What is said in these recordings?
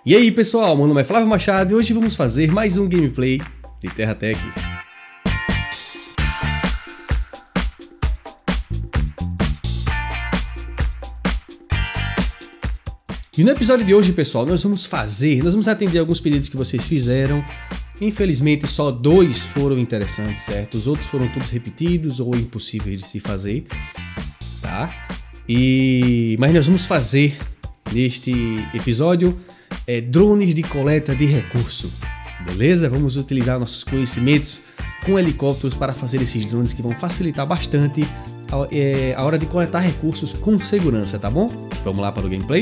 E aí pessoal, meu nome é Flávio Machado e hoje vamos fazer mais um gameplay de TerraTech. E no episódio de hoje, pessoal, nós vamos atender alguns pedidos que vocês fizeram. Infelizmente só 2 foram interessantes, certo? Os outros foram todos repetidos ou impossíveis de se fazer, tá? Mas nós vamos fazer neste episódio drones de coleta de recurso, beleza? Vamos utilizar nossos conhecimentos com helicópteros para fazer esses drones que vão facilitar bastante a hora de coletar recursos com segurança, tá bom? Vamos lá para o gameplay?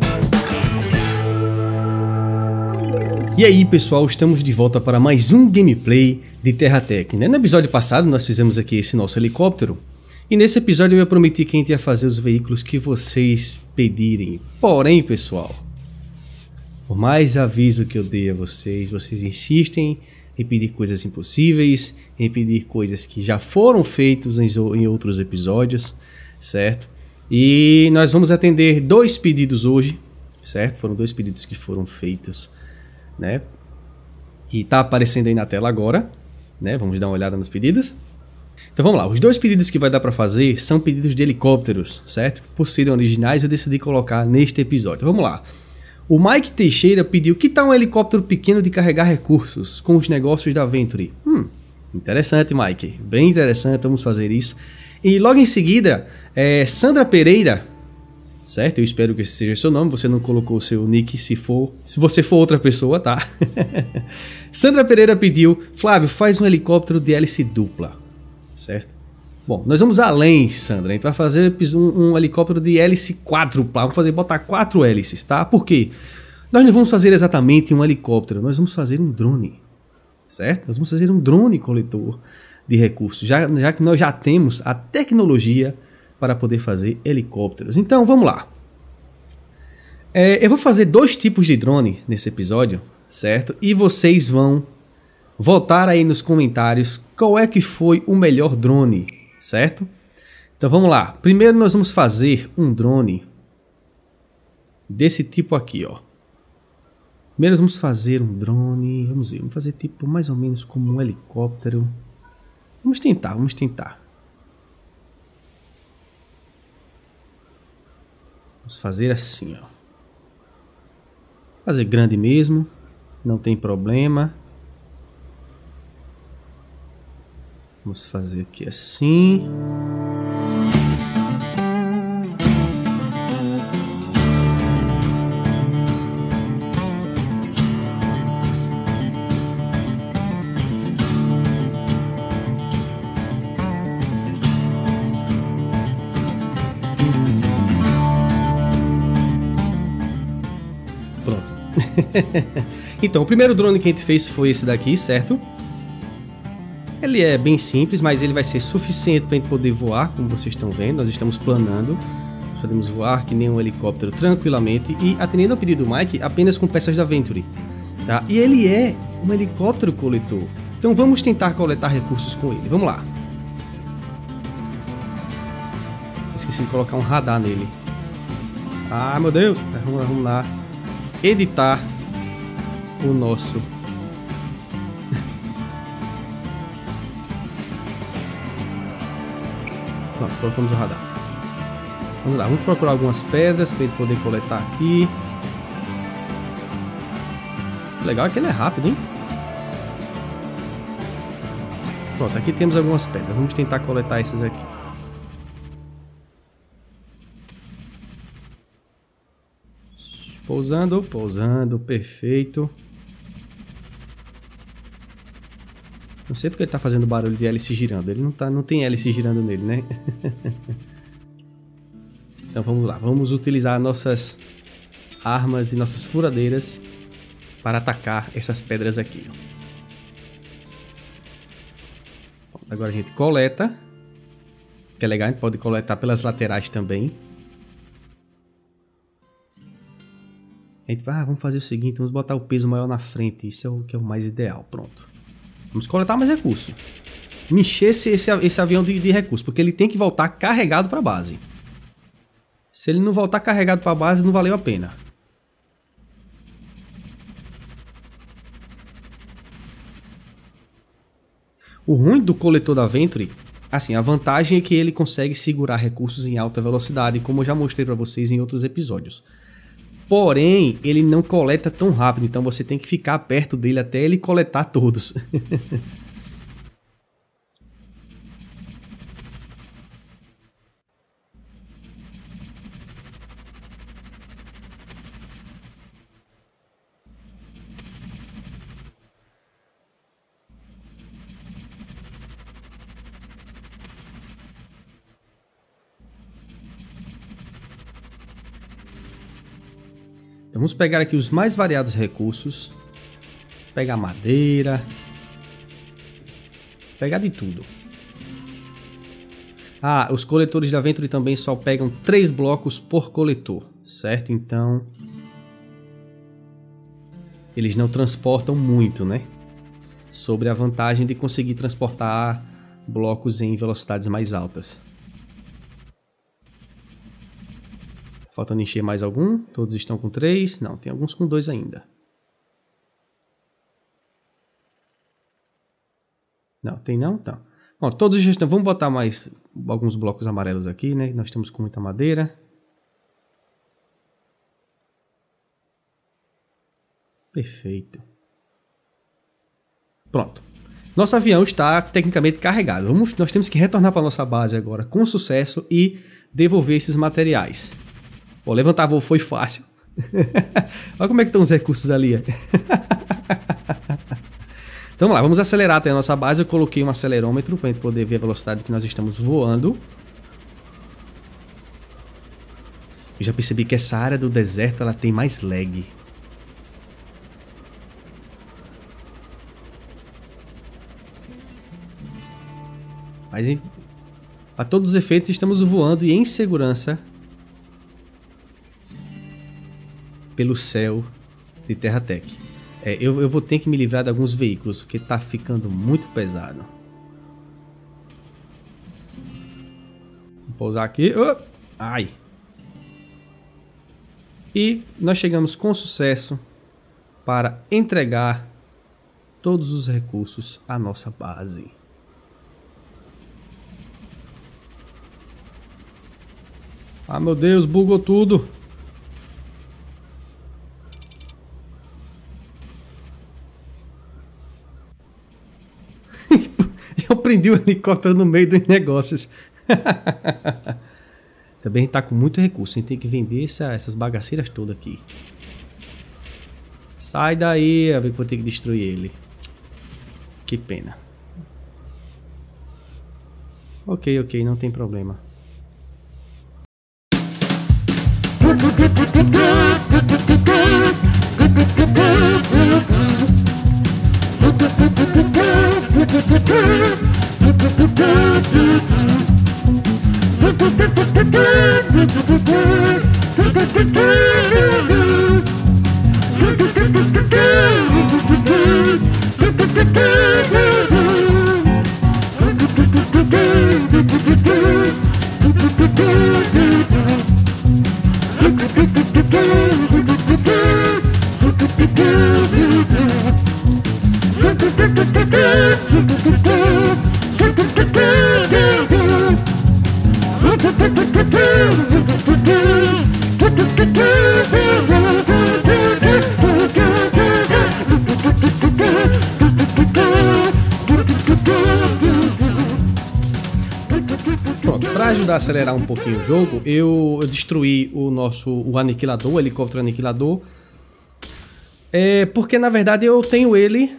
E aí pessoal, estamos de volta para mais um gameplay de TerraTech, né? No episódio passado nós fizemos aqui esse nosso helicóptero e nesse episódio eu prometi que a gente ia fazer os veículos que vocês pedirem. Porém pessoal, por mais aviso que eu dei a vocês, vocês insistem em pedir coisas impossíveis, em pedir coisas que já foram feitas em outros episódios, certo? E nós vamos atender 2 pedidos hoje, certo? Foram 2 pedidos que foram feitos, né? E tá aparecendo aí na tela agora, né? Vamos dar uma olhada nos pedidos. Então vamos lá, os 2 pedidos que vai dar para fazer são pedidos de helicópteros, certo? Por serem originais eu decidi colocar neste episódio. Vamos lá. O Mike Teixeira pediu: que tal um helicóptero pequeno de carregar recursos com os negócios da Venture? Interessante, Mike, bem interessante, vamos fazer isso. E logo em seguida, Sandra Pereira, certo? Eu espero que esse seja seu nome, você não colocou o seu nick, se você for outra pessoa, tá? Sandra Pereira pediu: Flávio, faz um helicóptero de hélice dupla, certo? Bom, nós vamos além, Sandra, a gente vai fazer um helicóptero de hélice quádrupla, vamos botar 4 hélices, tá? Por quê? Nós não vamos fazer exatamente um helicóptero, nós vamos fazer um drone, certo? Nós vamos fazer um drone coletor de recursos, já que nós já temos a tecnologia para poder fazer helicópteros. Então, vamos lá. Eu vou fazer 2 tipos de drone nesse episódio, certo? E vocês vão votar aí nos comentários qual é que foi o melhor drone, certo? Então vamos lá. Primeiro nós vamos fazer um drone desse tipo aqui, ó. Primeiro nós vamos fazer um drone, vamos fazer tipo mais ou menos como um helicóptero. Vamos tentar. Vamos fazer assim, ó. Fazer grande mesmo, não tem problema. Vamos fazer aqui assim. Pronto. Então, o primeiro drone que a gente fez foi esse daqui, certo? Ele é bem simples, mas ele vai ser suficiente para a gente poder voar, como vocês estão vendo. Nós estamos planando, podemos voar que nem um helicóptero tranquilamente e atendendo ao pedido do Mike, apenas com peças da Venture, tá? E ele é um helicóptero coletor, então vamos tentar coletar recursos com ele. Vamos lá. Esqueci de colocar um radar nele. Ah, meu Deus! Vamos lá. Editar o nosso... Pronto, colocamos o radar. Vamos lá, vamos procurar algumas pedras para ele poder coletar aqui. O legal é que ele é rápido, hein? Pronto, aqui temos algumas pedras. Vamos tentar coletar essas aqui. Pousando, perfeito. Não sei porque ele tá fazendo barulho de hélice girando. Ele não tem hélice girando nele, né? Então vamos lá. Vamos utilizar nossas armas e nossas furadeiras para atacar essas pedras aqui. Bom, agora a gente coleta. Que é legal, a gente pode coletar pelas laterais também. A gente vai, vamos fazer o seguinte, vamos botar o peso maior na frente. Isso é o que é o mais ideal. Pronto. Vamos coletar mais recursos. Me encher esse avião de recursos, porque ele tem que voltar carregado para a base. Se ele não voltar carregado para a base, não valeu a pena. O ruim do coletor da Venture, assim, a vantagem é que ele consegue segurar recursos em alta velocidade, como eu já mostrei para vocês em outros episódios. Porém, ele não coleta tão rápido, então você tem que ficar perto dele até ele coletar todos. Então, vamos pegar aqui os mais variados recursos. Pegar madeira. Pegar de tudo. Ah, os coletores da Venture também só pegam 3 blocos por coletor, certo? Então, eles não transportam muito, né? Sobre a vantagem de conseguir transportar blocos em velocidades mais altas. Faltando encher mais algum? Todos estão com 3? Não, tem alguns com 2 ainda. Não, tem não? Tá. Bom, todos já estão. Vamos botar mais alguns blocos amarelos aqui, né? Nós estamos com muita madeira. Perfeito. Pronto. Nosso avião está tecnicamente carregado. Nós temos que retornar para a nossa base agora com sucesso e devolver esses materiais. Pô, levantar voo foi fácil. Olha como é que estão os recursos ali. Então vamos lá, vamos acelerar até a nossa base. Eu coloquei um acelerômetro para a gente poder ver a velocidade que nós estamos voando. Eu já percebi que essa área do deserto ela tem mais lag. Mas a todos os efeitos estamos voando e em segurança pelo céu de TerraTech. Eu vou ter que me livrar de alguns veículos, porque está ficando muito pesado. Vou pousar aqui. Oh! Ai! E nós chegamos com sucesso para entregar todos os recursos à nossa base. Ah, meu Deus, bugou tudo. Eu prendi o helicóptero no meio dos negócios. Também tá com muito recurso. A gente tem que vender essas bagaceiras todas aqui. Sai daí, eu vou ter que destruir ele. Que pena. Ok, não tem problema. Pronto, para ajudar a acelerar um pouquinho o jogo, eu destruí o aniquilador, o helicóptero aniquilador. Porque na verdade eu tenho ele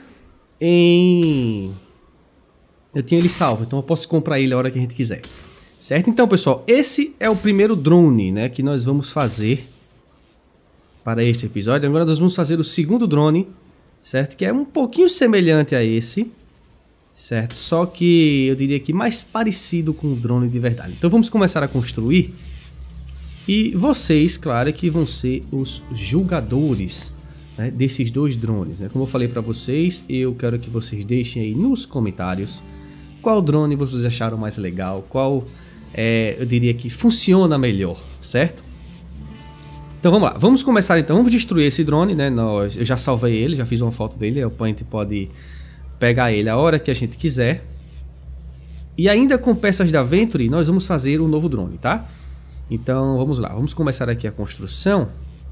eu tenho ele salvo, então eu posso comprar ele a hora que a gente quiser. Certo? Então, pessoal, esse é o primeiro drone, né, que nós vamos fazer para este episódio. Agora nós vamos fazer o segundo drone, certo? Que é um pouquinho semelhante a esse, certo? Só que eu diria que mais parecido com o drone de verdade. Então vamos começar a construir. E vocês, claro, que vão ser os julgadores, né, desses dois drones, né? Como eu falei para vocês, eu quero que vocês deixem aí nos comentários qual drone vocês acharam mais legal, qual eu diria que funciona melhor, certo? Então vamos lá, vamos começar então, vamos destruir esse drone, né? Eu já salvei ele, já fiz uma foto dele, a gente pode pegar ele a hora que a gente quiser, E ainda com peças da Venture, nós vamos fazer um novo drone, tá? Então, vamos lá. Vamos começar aqui a construção.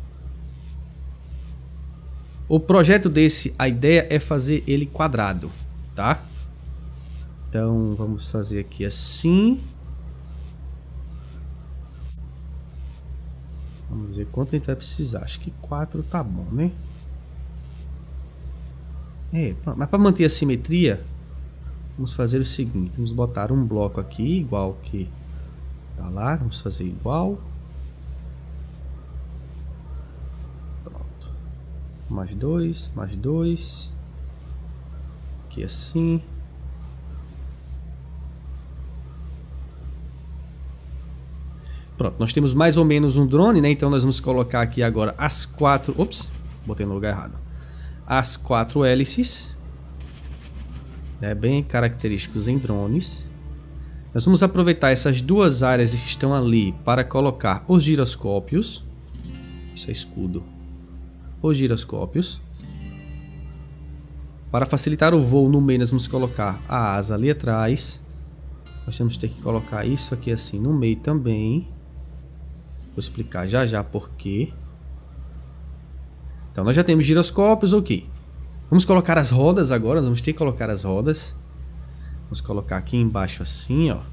O projeto desse, a ideia é fazer ele quadrado, tá? Então, vamos fazer aqui assim. Vamos ver quanto a gente vai precisar. Acho que 4 tá bom, né? Mas para manter a simetria, vamos fazer o seguinte. Vamos botar um bloco aqui, igual que tá lá. Vamos fazer igual. Pronto. Mais 2, mais 2. Aqui assim. Pronto, nós temos mais ou menos um drone, né? Então nós vamos colocar aqui agora as 4... Ops, botei no lugar errado. As 4 hélices, né? Bem característicos em drones. Nós vamos aproveitar essas duas áreas que estão ali para colocar os giroscópios. Isso é escudo. Os giroscópios. Para facilitar o voo no meio, nós vamos colocar a asa ali atrás. Nós temos que ter que colocar isso aqui assim no meio também. Vou explicar já já por quê. Então nós já temos giroscópios, ok. Vamos colocar as rodas agora, nós vamos ter que colocar as rodas. Vamos colocar aqui embaixo assim, ó.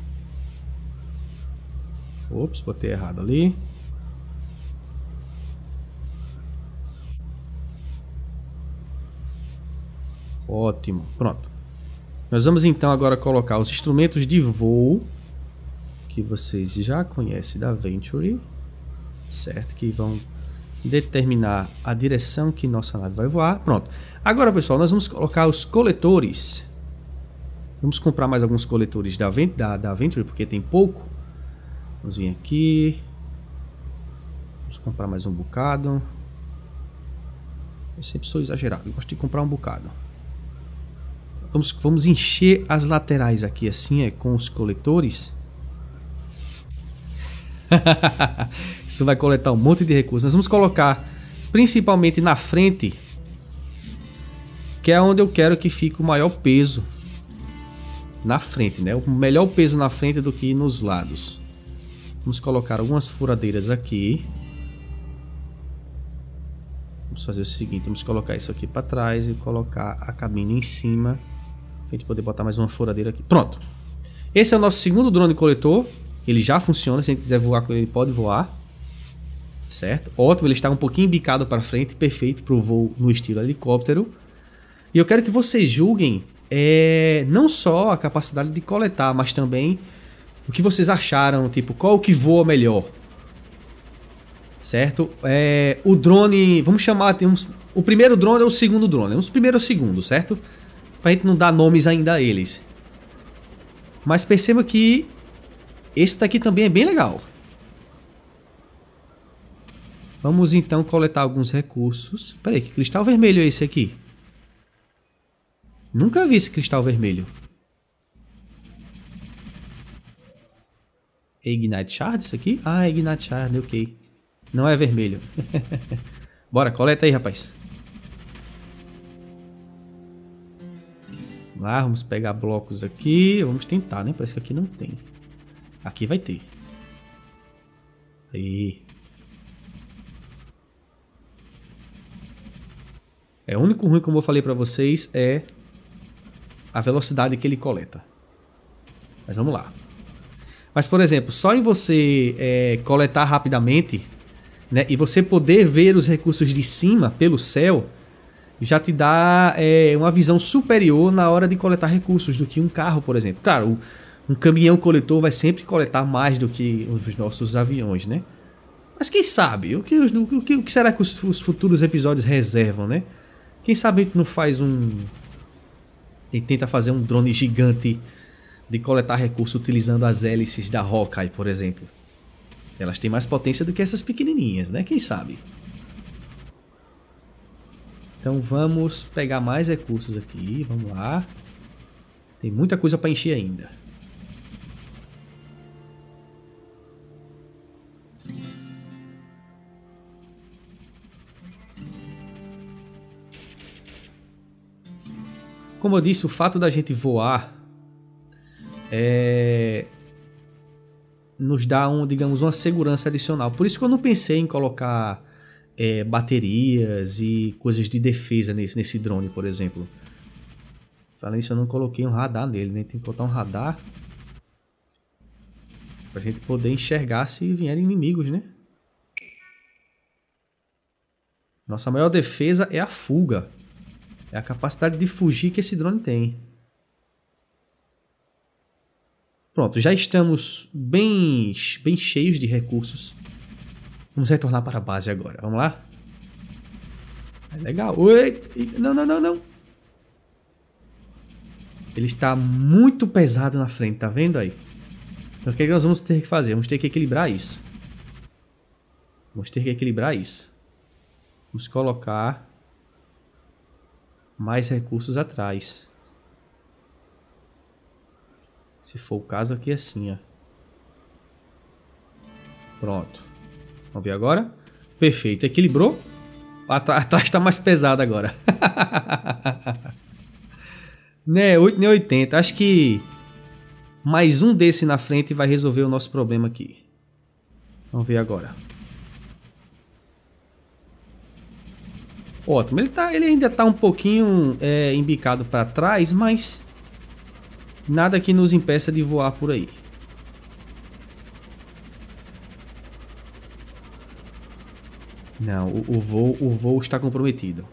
Ops, botei errado ali. Ótimo, pronto. Nós vamos então agora colocar os instrumentos de voo que vocês já conhecem da Venture, certo? Que vão determinar a direção que nossa nave vai voar. Pronto. Agora, pessoal, nós vamos colocar os coletores. Vamos comprar mais alguns coletores da Venture, porque tem pouco. Vamos vir aqui. Vamos comprar mais um bocado. Eu sempre sou exagerado, eu gosto de comprar um bocado. Vamos encher as laterais aqui assim, com os coletores. Isso vai coletar um monte de recursos. Nós vamos colocar principalmente na frente, que é onde eu quero que fique o maior peso. Na frente, né? O melhor peso na frente do que nos lados. Vamos colocar algumas furadeiras aqui. Vamos fazer o seguinte, vamos colocar isso aqui para trás e colocar a cabine em cima. A gente poder botar mais uma furadeira aqui. Pronto. Esse é o nosso segundo drone coletor. Ele já funciona, se a gente quiser voar com ele, ele pode voar. Certo? Ótimo, ele está um pouquinho bicado para frente, perfeito para o voo no estilo helicóptero. E eu quero que vocês julguem não só a capacidade de coletar, mas também o que vocês acharam, tipo, qual que voa melhor. Certo? O drone, vamos chamar, o primeiro drone ou o segundo drone. O primeiro ou o segundo, certo? Pra gente não dar nomes ainda a eles. Mas perceba que esse daqui também é bem legal. Vamos então coletar alguns recursos. Pera aí, que cristal vermelho é esse aqui? Nunca vi esse cristal vermelho. É Ignite Shard isso aqui? Ah, é Ignite Shard, ok. Não é vermelho. Bora, coleta aí, rapaz. Lá, vamos pegar blocos aqui. Vamos tentar, né? Parece que aqui não tem. Aqui vai ter. Aí. O único ruim, como eu falei pra vocês, é a velocidade que ele coleta. Mas vamos lá. Mas, por exemplo, só em você coletar rapidamente, né, e você poder ver os recursos de cima pelo céu, já te dá uma visão superior na hora de coletar recursos do que um carro, por exemplo. Claro, um caminhão coletor vai sempre coletar mais do que os nossos aviões, né? Mas quem sabe? O que será que os futuros episódios reservam, né? Quem sabe a gente não faz e tenta fazer um drone gigante de coletar recursos utilizando as hélices da Hawkeye, por exemplo. Elas têm mais potência do que essas pequenininhas, né? Quem sabe? Então vamos pegar mais recursos aqui, vamos lá. Tem muita coisa para encher ainda. Como eu disse, o fato da gente voar nos dá digamos, uma segurança adicional. Por isso que eu não pensei em colocar baterias e coisas de defesa nesse drone, por exemplo. Falando isso, eu não coloquei um radar nele, né? Tem que botar um radar pra gente poder enxergar se vierem inimigos, né? Nossa maior defesa é a fuga. É a capacidade de fugir que esse drone tem. Pronto, já estamos bem cheios de recursos. Vamos retornar para a base agora. Vamos lá? É legal. Oi! Não, não, não, não. Ele está muito pesado na frente, tá vendo aí? Então o que nós vamos ter que fazer? Vamos ter que equilibrar isso. Vamos ter que equilibrar isso. Vamos colocar mais recursos atrás. Se for o caso aqui assim, ó. Pronto. Vamos ver agora? Perfeito, equilibrou. Atrás está mais pesado agora. Né, 8 nem 80. Acho que mais um desse na frente vai resolver o nosso problema aqui. Vamos ver agora. Ótimo, ele ainda está um pouquinho embicado para trás, mas nada que nos impeça de voar por aí. Não, o voo está comprometido.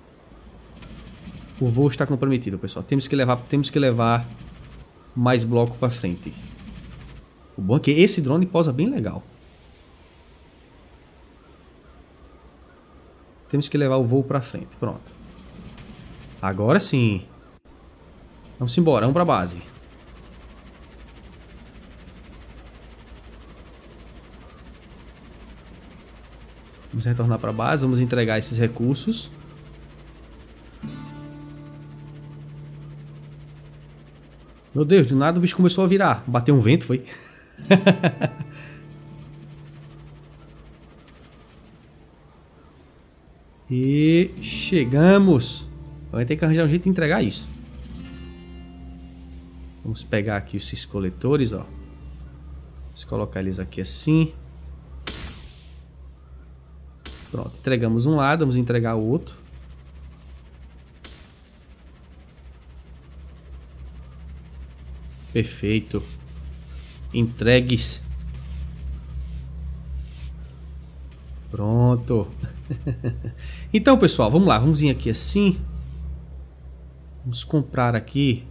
O voo está comprometido, pessoal. Temos que levar mais bloco para frente. O bom é que esse drone posa bem legal. Temos que levar o voo para frente. Pronto. Agora sim. Vamos embora, vamos para a base. Vamos retornar para a base, vamos entregar esses recursos. Meu Deus, do nada o bicho começou a virar. Bateu um vento, foi? E chegamos. Vai ter que arranjar um jeito de entregar isso. Vamos pegar aqui esses coletores, ó. Vamos colocar eles aqui assim. Pronto, entregamos um lado, vamos entregar o outro. Perfeito. Entregues. Pronto. Então, pessoal, vamos lá. Vamos vir aqui assim. Vamos comprar aqui.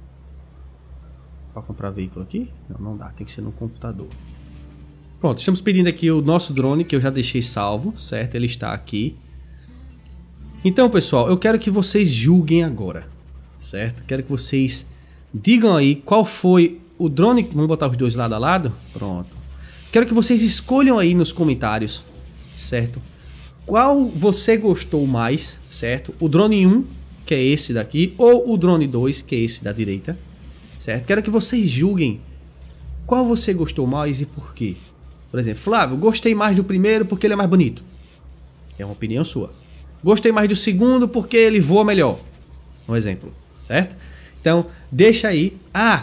Para comprar veículo aqui? Não, não dá. Tem que ser no computador. Pronto, estamos pedindo aqui o nosso drone, que eu já deixei salvo, certo? Ele está aqui. Então, pessoal, eu quero que vocês julguem agora, certo? Quero que vocês digam aí qual foi o drone. Vamos botar os dois lado a lado? Pronto. Quero que vocês escolham aí nos comentários, certo? Qual você gostou mais, certo? O drone 1, que é esse daqui, ou o drone 2, que é esse da direita, certo? Quero que vocês julguem qual você gostou mais e por quê. Por exemplo, Flávio, gostei mais do primeiro porque ele é mais bonito. É uma opinião sua. Gostei mais do segundo porque ele voa melhor. Um exemplo, certo? Então, deixa aí.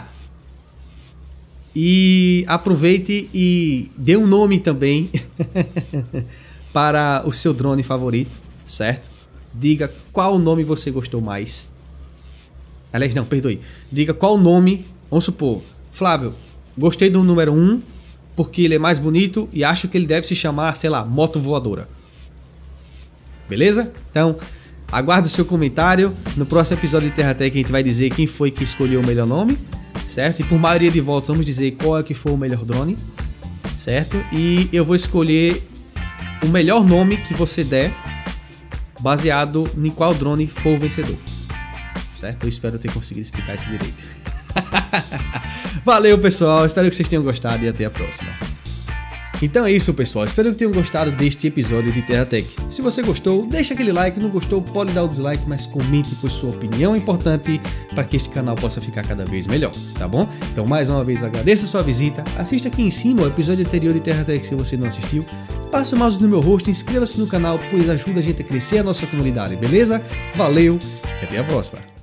E aproveite e dê um nome também para o seu drone favorito, certo? Diga qual nome você gostou mais. Aliás, não, perdoe. Diga qual nome, vamos supor, Flávio, gostei do número 1 porque ele é mais bonito e acho que ele deve se chamar, sei lá, moto voadora. Beleza? Então, aguardo o seu comentário. No próximo episódio de TerraTech a gente vai dizer quem foi que escolheu o melhor nome, certo? E por maioria de votos vamos dizer qual é que foi o melhor drone, certo? E eu vou escolher o melhor nome que você der, baseado em qual drone for o vencedor, certo? Eu espero ter conseguido explicar isso direito. Valeu, pessoal, espero que vocês tenham gostado e até a próxima. Então é isso, pessoal, espero que tenham gostado deste episódio de TerraTech. Se você gostou, deixa aquele like, não gostou pode dar o dislike, mas comente, pois sua opinião é importante para que este canal possa ficar cada vez melhor, tá bom? Então mais uma vez agradeço a sua visita, assista aqui em cima o episódio anterior de TerraTech se você não assistiu, passe o mouse no meu rosto, inscreva-se no canal, pois ajuda a gente a crescer a nossa comunidade, beleza? Valeu e até a próxima!